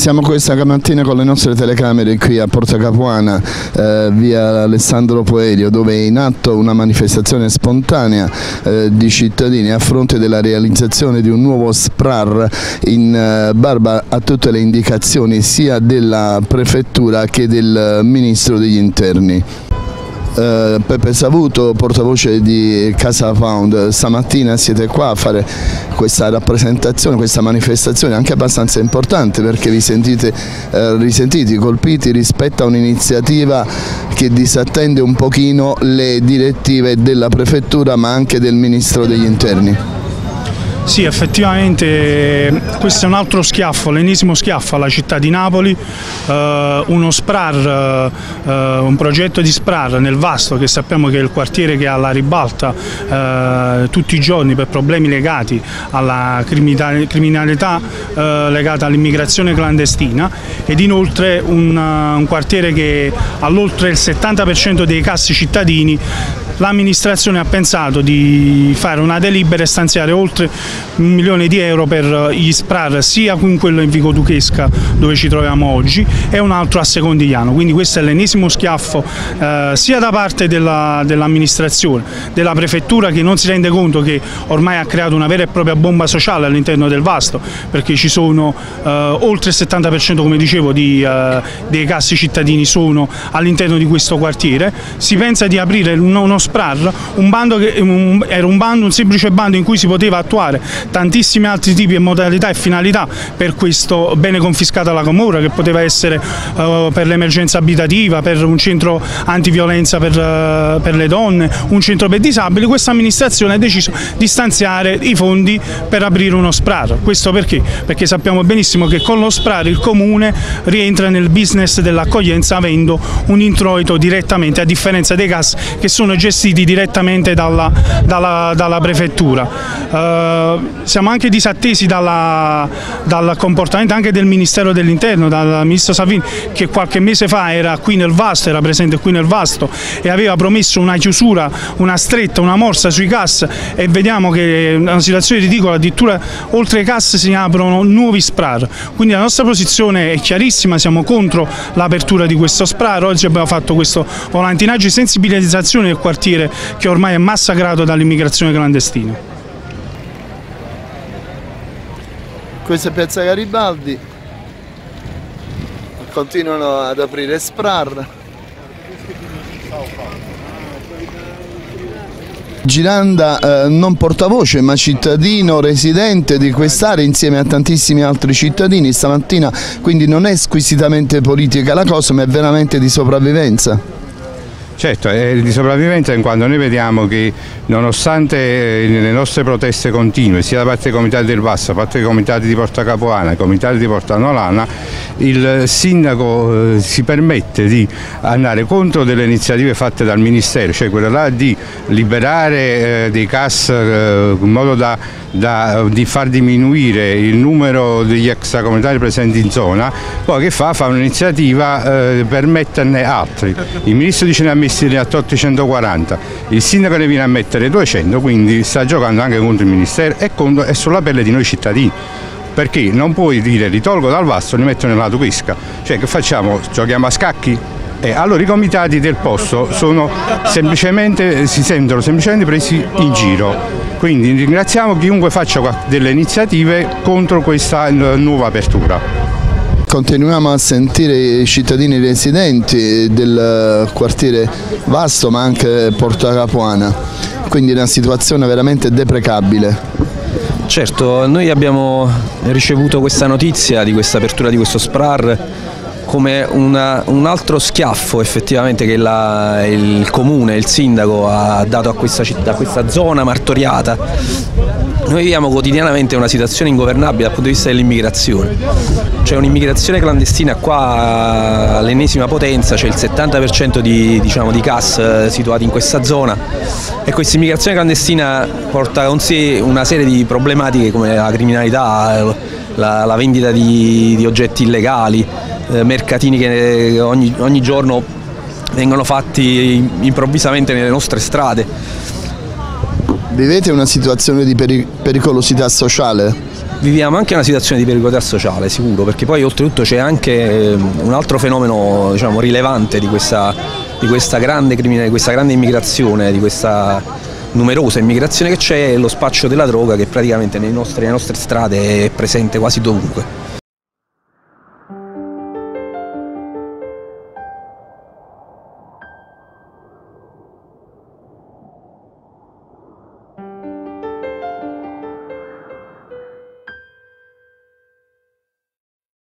Siamo questa mattina con le nostre telecamere qui a Porta Capuana, via Alessandro Poerio, dove è in atto una manifestazione spontanea di cittadini a fronte della realizzazione di un nuovo SPRAR in barba a tutte le indicazioni sia della prefettura che del Ministro degli Interni. Peppe Savuto, portavoce di Casa Found, stamattina siete qua a fare questa rappresentazione, questa manifestazione anche abbastanza importante, perché vi sentite risentiti, colpiti rispetto a un'iniziativa che disattende un pochino le direttive della prefettura ma anche del Ministro degli Interni. Sì, effettivamente questo è un altro schiaffo, l'ennesimo schiaffo alla città di Napoli, uno SPRAR, un progetto di SPRAR nel Vasto, che sappiamo che è il quartiere che ha la ribalta tutti i giorni per problemi legati alla criminalità legata all'immigrazione clandestina, ed inoltre un quartiere che ha oltre il 70% dei cassi cittadini. L'amministrazione ha pensato di fare una delibera e stanziare oltre 1 milione di euro per gli SPRAR, sia con quello in Vico Duchesca dove ci troviamo oggi e un altro a Secondigliano. Quindi questo è l'ennesimo schiaffo sia da parte dell'amministrazione, della prefettura, che non si rende conto che ormai ha creato una vera e propria bomba sociale all'interno del Vasto, perché ci sono oltre il 70%, come dicevo, dei cassi cittadini sono all'interno di questo quartiere. Si pensa di aprire uno SPRAR, era un semplice bando in cui si poteva attuare tantissimi altri tipi e modalità e finalità per questo bene confiscato alla Camorra, che poteva essere per l'emergenza abitativa, per un centro antiviolenza per le donne, un centro per disabili. Questa amministrazione ha deciso di stanziare i fondi per aprire uno SPRAR. Questo perché? Perché sappiamo benissimo che con lo SPRAR il Comune rientra nel business dell'accoglienza avendo un introito direttamente, a differenza dei CAS che sono gestiti direttamente dalla prefettura. Siamo anche disattesi dal comportamento anche del Ministero dell'Interno, dal Ministro Salvini, che qualche mese fa era qui nel Vasto, era presente qui nel Vasto e aveva promesso una chiusura, una stretta, una morsa sui CAS, e vediamo che è una situazione ridicola, addirittura oltre ai CAS si aprono nuovi SPRAR. Quindi la nostra posizione è chiarissima, siamo contro l'apertura di questo SPRAR. Oggi abbiamo fatto questo volantinaggio di sensibilizzazione del quartiere che ormai è massacrato dall'immigrazione clandestina. Questa è Piazza Garibaldi, continuano ad aprire SPRAR. Giranda, non portavoce ma cittadino residente di quest'area insieme a tantissimi altri cittadini stamattina, quindi non è squisitamente politica la cosa, ma è veramente di sopravvivenza. Certo, è di sopravvivenza, in quanto noi vediamo che nonostante le nostre proteste continue, sia da parte dei comitati del Vasto, da parte dei comitati di Porta Capuana, dei comitati di Porta Nolana, il sindaco si permette di andare contro delle iniziative fatte dal Ministero, cioè quella là di liberare dei CAS in modo di far diminuire il numero degli extracomunitari presenti in zona. Poi che fa? Fa un'iniziativa per metterne altri. Il Ministro dice ne ha messi a 840, il sindaco ne viene a mettere 200, quindi sta giocando anche contro il Ministero e sulla pelle di noi cittadini. Perché non puoi dire li tolgo dal Vasto e li metto nella Duchesca, cioè che facciamo? Giochiamo a scacchi? Allora i comitati del posto si sentono semplicemente presi in giro, quindi ringraziamo chiunque faccia delle iniziative contro questa nuova apertura. Continuiamo a sentire i cittadini residenti del quartiere Vasto ma anche Porta Capuana, quindi è una situazione veramente deprecabile. Certo, noi abbiamo ricevuto questa notizia di questa apertura di questo SPRAR come un altro schiaffo effettivamente che il Comune, il Sindaco ha dato a questa città, a questa zona martoriata. Noi viviamo quotidianamente una situazione ingovernabile dal punto di vista dell'immigrazione. C'è un'immigrazione clandestina qua all'ennesima potenza, c'è il 70% di CAS situati in questa zona, e questa immigrazione clandestina porta con sé una serie di problematiche come la criminalità, la vendita di oggetti illegali, mercatini che ogni giorno vengono fatti improvvisamente nelle nostre strade. Vivete una situazione di pericolosità sociale? viviamo anche una situazione di pericolosità sociale, sicuro, perché poi oltretutto c'è anche un altro fenomeno, diciamo, rilevante di questa grande criminalità, di questa grande immigrazione, di questa numerosa immigrazione che c'è, lo spaccio della droga che praticamente nelle nostre strade è presente quasi dovunque.